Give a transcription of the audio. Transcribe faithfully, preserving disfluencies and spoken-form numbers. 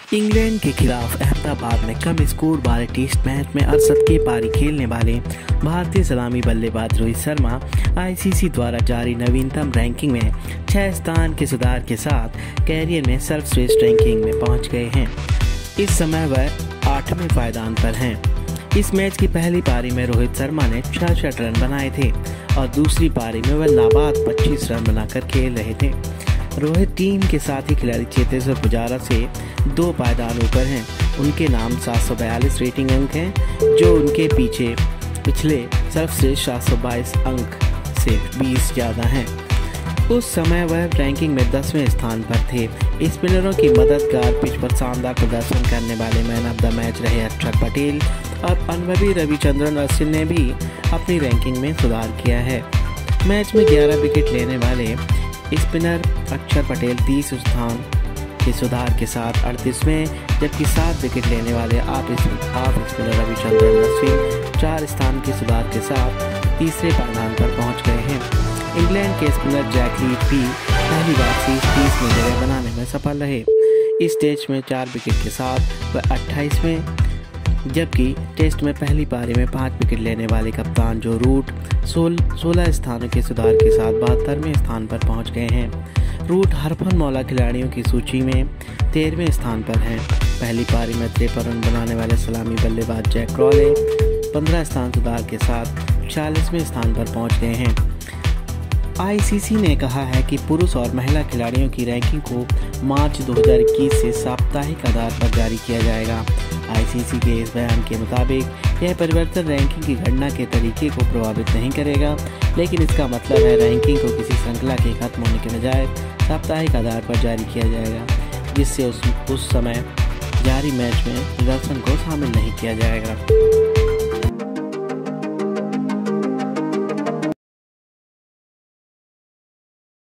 England के खिलाफ अहमदाबाद में कम स्कोर वाले टेस्ट मैच में अड़सठ की पारी खेलने वाले भारतीय सलामी बल्लेबाज रोहित शर्मा आईसीसी द्वारा जारी नवीनतम रैंकिंग में छह स्थान के सुधार के साथ कैरियर में सर्वश्रेष्ठ रैंकिंग में पहुंच गए हैं। इस समय वह आठवें पायदान पर हैं। इस मैच की पहली पारी में रोहित शर्मा ने छियासठ रन बनाए थे और दूसरी पारी में वह नाबाद पच्चीस रन बनाकर खेल रहे थे। रोहित टीम के साथी खिलाड़ी चेतेश्वर पुजारा से दो पायदान ऊपर हैं। उनके नाम सात सौ बयालीस रेटिंग अंक हैं, जो उनके पीछे पिछले सर्वश्रेष्ठ सात सौ बाईस अंक से बीस ज़्यादा हैं। उस समय वह रैंकिंग में दसवें स्थान पर थे। स्पिनरों की मददगार पिच पर शानदार प्रदर्शन करने वाले मैन ऑफ द मैच रहे अक्षर पटेल और अनुभवी रविचंद्रन अश्विन ने भी अपनी रैंकिंग में सुधार किया है। मैच में ग्यारह विकेट लेने वाले स्पिनर अक्षर पटेल तीस स्थान के सुधार के साथ अड़तीसवें, जबकि सात विकेट लेने वाले आप स्पिनर रविचंद्रन अश्विन चार स्थान के सुधार के साथ तीसरे पायदान पर पहुंच गए हैं। इंग्लैंड के स्पिनर जैक लीड भी पहली बार शीर्ष तीस में जगह बनाने में सफल रहे। इस टेस्ट में चार विकेट के साथ वह अट्ठाईसवें, जबकि टेस्ट में पहली पारी में पाँच विकेट लेने वाले कप्तान जो रूट सोलह स्थानों के सुधार के साथ बहत्तरवें स्थान पर पहुंच गए हैं। रूट हरफनमौला खिलाड़ियों की सूची में तेरहवें स्थान पर हैं। पहली पारी में तिरपन रन बनाने वाले सलामी बल्लेबाज जैक क्रॉले पंद्रह स्थान सुधार के साथ चालीसवें स्थान पर पहुंच गए हैं। आईसीसी ने कहा है कि पुरुष और महिला खिलाड़ियों की रैंकिंग को मार्च दो हज़ार इक्कीस से साप्ताहिक आधार पर जारी किया जाएगा। आईसीसी के इस बयान के मुताबिक यह परिवर्तन रैंकिंग की गणना के तरीके को प्रभावित नहीं करेगा, लेकिन इसका मतलब है रैंकिंग को किसी श्रृंखला के खत्म होने के बजाय साप्ताहिक आधार पर जारी किया जाएगा, जिससे उस उस समय जारी मैच में प्रदर्शन को शामिल नहीं किया जाएगा।